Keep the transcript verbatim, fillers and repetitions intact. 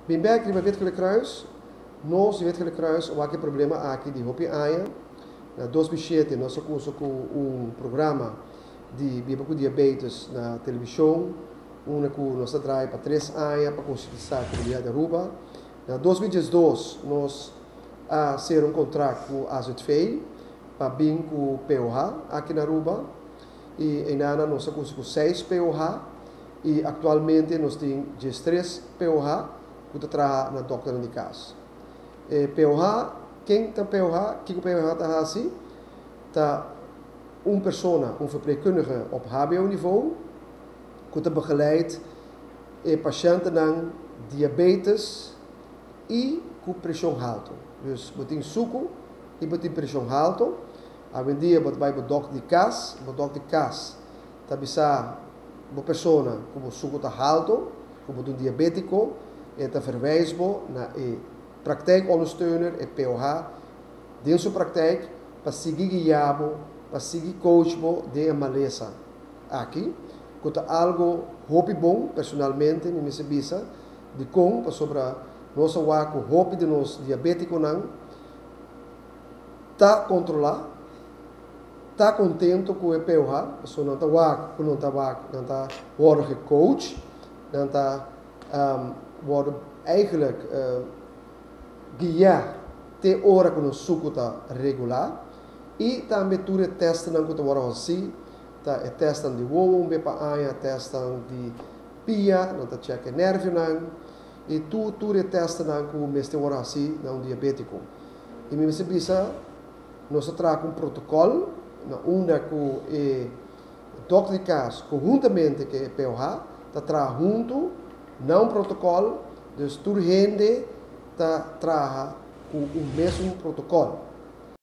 Bem bem que Wet Gele Kruis, nós Wet Gele Kruis, o que problema aqui de Hopi Aia, na dois mil e sete nós começamos com um programa de bebê diabetes na televisão, uma que nós traz para três anos para conscientizar a comunidade da Aruba. Na dois mil e dois nós a ser um contrato com a Azutfei para vir com o P O H aqui na Aruba e ainda nós temos com seis P O H e atualmente nós temos três P O H que trabalha na doctora de casa. E P O H, quem tem P O H, que o P O H está assim, está uma pessoa, um verpleegkundige op H B O-niveau, que te begeleidt e patiënten dan diabetes e com pressão alta. Dus we moeten zoeken e we moeten pressão alta. Hoje dia wat wij bij dokter de kas, bij dokter de kas, dat bisa uma pessoa como suco tá alto, como um diabético, e tá verwijsbo na e praktijkondersteuner e P O H, dentro sua praktijk, para seguir guiado, para seguir coachbo de maleza. Aqui, que algo hopi bom, personalmente, me me bisa, de com, sobre nossa waco, hopi de nos diabético não, tá controlar, tá contente com o P O H, pessoa não tá waco, não tá waco, não tá worden gecoacht, não tá um, worden eigenlijk uh, guiar te hora que nos suco tá regular e também tudo testen não que tá worden assim, tá é testan de wom, bepa aia, testan de pia, não tá check nerve não e tu tudo testan não que o mestre worden assim, não diabético. E me bisa nós traga um protocolo na onda com o dokter de casa conjuntamente com o P O H, tá traga junto, não protocolo, dus tudo gente tá traga com o mesmo protocolo.